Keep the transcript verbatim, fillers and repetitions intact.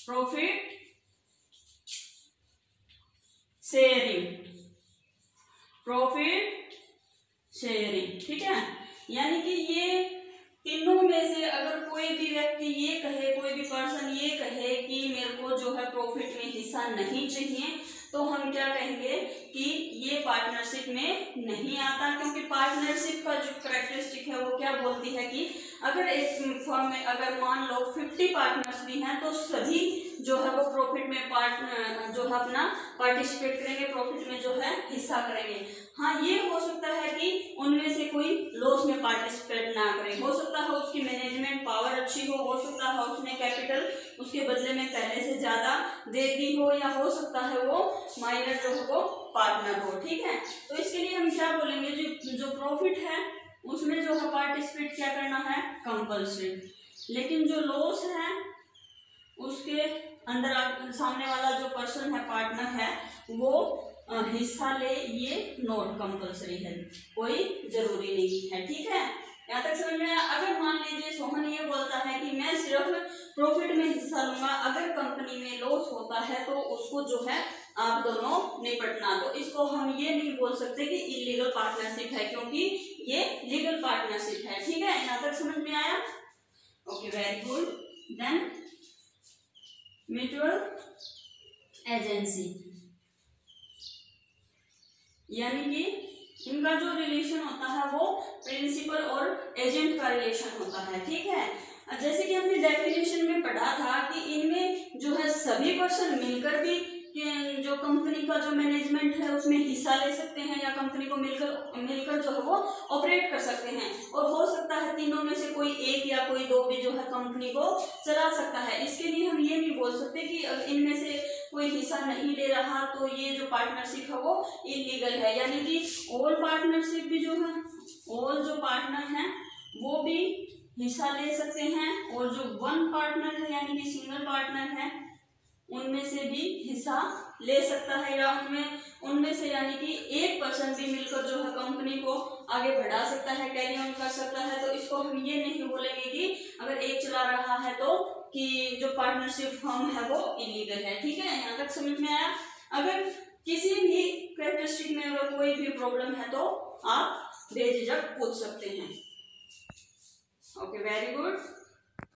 Profit sharing, profit sharing, ठीक है। यानी कि ये तीनों में से अगर कोई भी व्यक्ति ये कहे, कोई भी पर्सन ये कहे कि मेरे को जो है प्रॉफिट में हिस्सा नहीं चाहिए, तो हम क्या कहेंगे कि ये पार्टनरशिप में नहीं आता। क्योंकि पार्टनरशिप का जो कैरेक्टरिस्टिक है वो क्या बोलती है कि अगर एक फर्म में अगर मान लो फिफ्टी पार्टनर्स भी हैं तो सभी जो है वो प्रॉफिट में पार्ट जो है अपना पार्टिसिपेट करेंगे, प्रॉफिट में जो है हिस्सा करेंगे। हाँ, ये हो सकता है कि उनमें से कोई लॉस में पार्टिसिपेट ना करे, हो सकता है उसकी मैनेजमेंट पावर अच्छी हो हो सकता है उसने कैपिटल उसके बदले में पहले से ज्यादा दे दी हो, या हो सकता है वो माइनर जो है वो पार्टनर हो, ठीक है। तो इसके लिए हम क्या बोलेंगे, जो जो प्रॉफिट है उसमें जो है पार्टिसिपेट क्या करना है, कंपल्सरी। लेकिन जो लॉस है उसके अंदर सामने वाला जो पर्सन है, पार्टनर है, वो हिस्सा ले, ये नॉट कंपल्सरी है, कोई जरूरी नहीं है, ठीक है। यहाँ तक समझ में आया। अगर मान लीजिए सोहन ये बोलता है कि मैं सिर्फ प्रॉफिट में हिस्सा लूंगा, अगर कंपनी में लॉस होता है तो उसको जो है आप दोनों निपटना, तो इसको हम ये नहीं बोल सकते कि इलीगल पार्टनरशिप है, क्योंकि ये लीगल पार्टनरशिप है, ठीक है। यहाँ तक समझ में आया? Okay, very good. Then mutual agency, यानी कि इनका जो रिलेशन होता है वो प्रिंसिपल और एजेंट का रिलेशन होता है, ठीक है। जैसे कि हमने डेफिनेशन में पढ़ा था कि इनमें जो है सभी पर्सन मिलकर भी जो कंपनी का जो मैनेजमेंट है उसमें हिस्सा ले सकते हैं, या कंपनी को मिलकर मिलकर जो है वो ऑपरेट कर सकते हैं, और हो सकता है तीनों में से कोई एक या कोई दो भी जो है कंपनी को चला सकता है। इसके लिए हम ये नहीं बोल सकते कि इनमें से कोई हिस्सा नहीं ले रहा तो ये जो पार्टनरशिप है वो इलीगल है। यानी कि ऑल पार्टनरशिप भी जो है, ऑल जो पार्टनर हैं वो भी हिस्सा ले सकते हैं, और जो वन पार्टनर है यानी कि सिंगल पार्टनर है उनमें से भी हिस्सा ले सकता है, या उनमें उनमें से यानी कि एक पर्सन भी मिलकर जो है कंपनी को आगे बढ़ा सकता है, कैरी ऑन कर सकता है। तो इसको हम ये नहीं बोलेंगे कि अगर एक चला रहा है तो कि जो पार्टनरशिप फर्म है वो इलीगल है, ठीक है। यहाँ तक समझ में आया? अगर किसी भी कैरेक्टरिस्टिक में अगर कोई भी प्रॉब्लम है तो आप बेझिझक पूछ सकते हैं। Okay, very good.